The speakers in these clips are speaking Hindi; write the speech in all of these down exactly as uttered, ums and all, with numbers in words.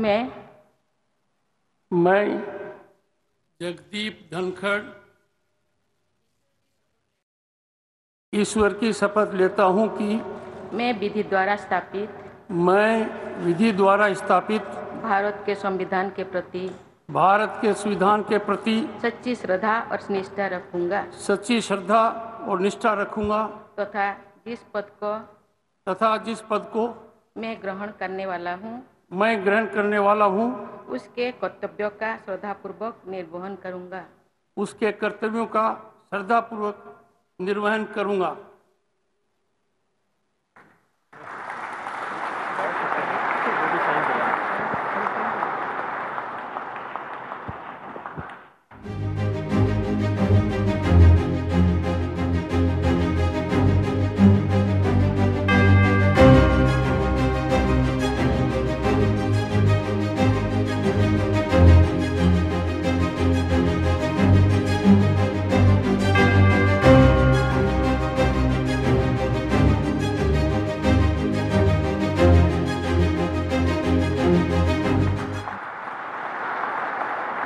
मैं मैं जगदीप धनखड़ ईश्वर की शपथ लेता हूं कि मैं विधि द्वारा स्थापित मैं विधि द्वारा स्थापित भारत के संविधान के प्रति भारत के संविधान के प्रति सच्ची श्रद्धा और निष्ठा रखूंगा सच्ची श्रद्धा और निष्ठा रखूंगा तथा जिस पद को तथा जिस पद को मैं ग्रहण करने वाला हूँ मैं ग्रहण करने वाला हूँ उसके कर्तव्यों का श्रद्धापूर्वक निर्वहन करूंगा उसके कर्तव्यों का श्रद्धापूर्वक निर्वहन करूंगा।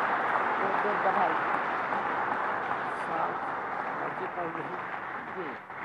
जी।